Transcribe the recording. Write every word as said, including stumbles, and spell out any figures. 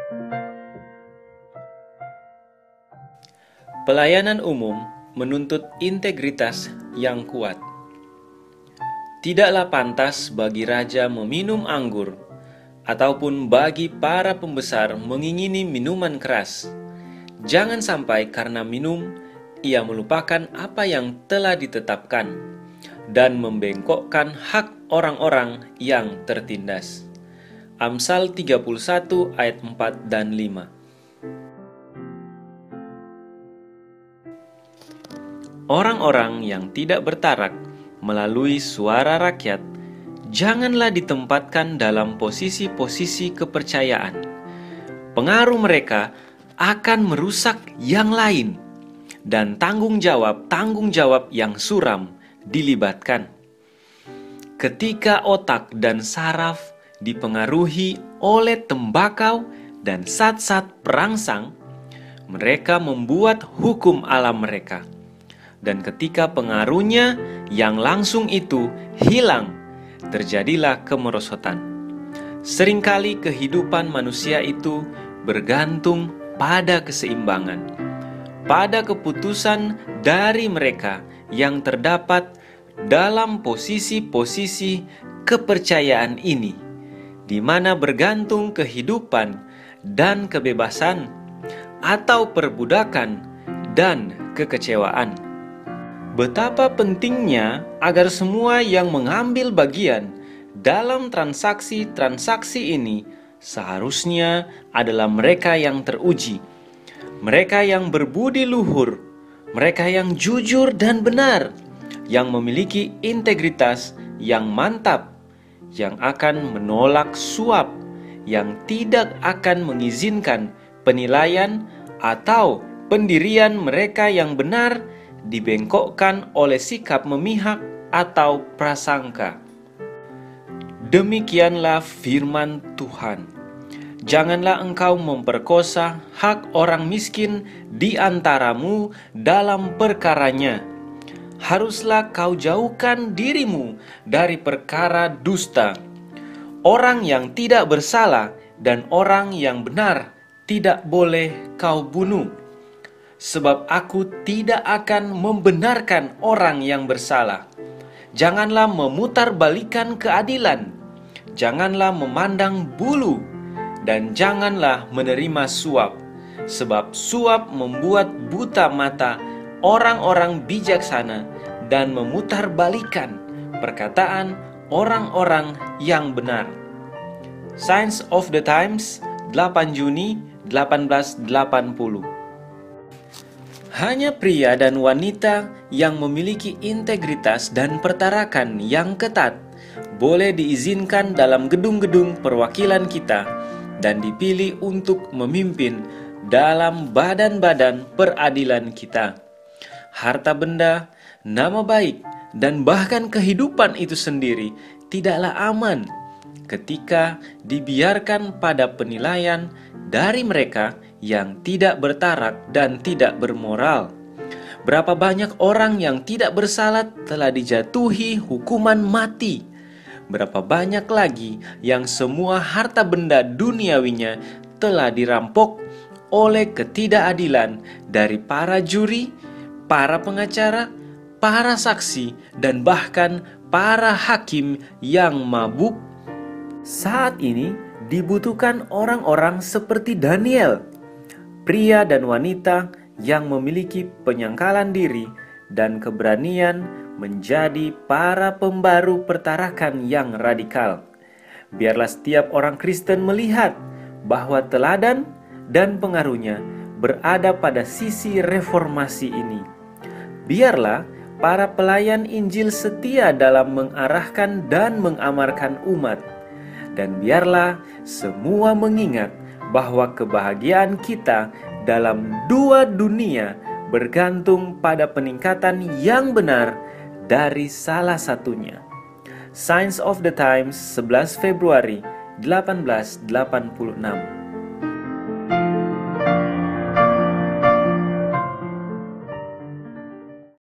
Pelayanan umum menuntut integritas yang kuat. Tidaklah pantas bagi raja meminum anggur, ataupun bagi para pembesar mengingini minuman keras. Jangan sampai karena minum, ia melupakan apa yang telah ditetapkan, dan membengkokkan hak orang-orang yang tertindas. Amsal tiga puluh satu ayat empat dan lima. Orang-orang yang tidak bertarak melalui suara rakyat, janganlah ditempatkan dalam posisi-posisi kepercayaan. Pengaruh mereka akan merusak yang lain, dan tanggung jawab-tanggung jawab yang suram dilibatkan. Ketika otak dan saraf dipengaruhi oleh tembakau dan zat-zat perangsang, mereka membuat hukum alam mereka. Dan ketika pengaruhnya yang langsung itu hilang, terjadilah kemerosotan. Seringkali kehidupan manusia itu bergantung pada keseimbangan, pada keputusan dari mereka yang terdapat dalam posisi-posisi kepercayaan ini, di mana bergantung kehidupan dan kebebasan, atau perbudakan dan kekecewaan. Betapa pentingnya agar semua yang mengambil bagian dalam transaksi-transaksi ini seharusnya adalah mereka yang teruji, mereka yang berbudi luhur, mereka yang jujur dan benar, yang memiliki integritas yang mantap, yang akan menolak suap, yang tidak akan mengizinkan penilaian atau pendirian mereka yang benar dibengkokkan oleh sikap memihak atau prasangka. Demikianlah firman Tuhan. Janganlah engkau memperkosa hak orang miskin di antaramu dalam perkaranya. Haruslah kau jauhkan dirimu dari perkara dusta. Orang yang tidak bersalah dan orang yang benar tidak boleh kau bunuh. Sebab aku tidak akan membenarkan orang yang bersalah. Janganlah memutarbalikan keadilan. Janganlah memandang bulu. Dan janganlah menerima suap. Sebab suap membuat buta mata orang-orang bijaksana dan memutarbalikan perkataan orang-orang yang benar. Signs of the Times, delapan Juni delapan belas delapan puluh. Hanya pria dan wanita yang memiliki integritas dan pertarakan yang ketat boleh diizinkan dalam gedung-gedung perwakilan kita dan dipilih untuk memimpin dalam badan-badan peradilan kita. Harta benda, nama baik, dan bahkan kehidupan itu sendiri tidaklah aman ketika dibiarkan pada penilaian dari mereka yang tidak bertarak dan tidak bermoral. Berapa banyak orang yang tidak bersalah telah dijatuhi hukuman mati. Berapa banyak lagi yang semua harta benda duniawinya telah dirampok oleh ketidakadilan dari para juri, para pengacara, para saksi, dan bahkan para hakim yang mabuk. Saat ini dibutuhkan orang-orang seperti Daniel, pria dan wanita yang memiliki penyangkalan diri dan keberanian menjadi para pembaru pertarakan yang radikal. Biarlah setiap orang Kristen melihat bahwa teladan dan pengaruhnya berada pada sisi reformasi ini. Biarlah para pelayan Injil setia dalam mengarahkan dan mengamarkan umat. Dan biarlah semua mengingat bahwa kebahagiaan kita dalam dua dunia bergantung pada peningkatan yang benar dari salah satunya. Signs of the Times, sebelas Februari delapan belas delapan puluh enam.